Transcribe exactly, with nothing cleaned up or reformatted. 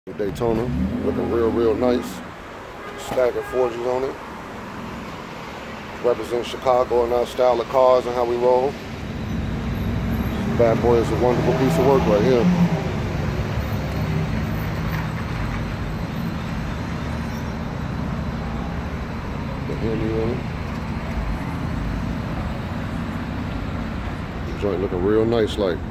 Daytona, looking real, real nice. Stack of forges on it. Represents Chicago and our style of cars and how we roll. Bad boy is a wonderful piece of work right here. The Hemi on it. The joint looking real nice like.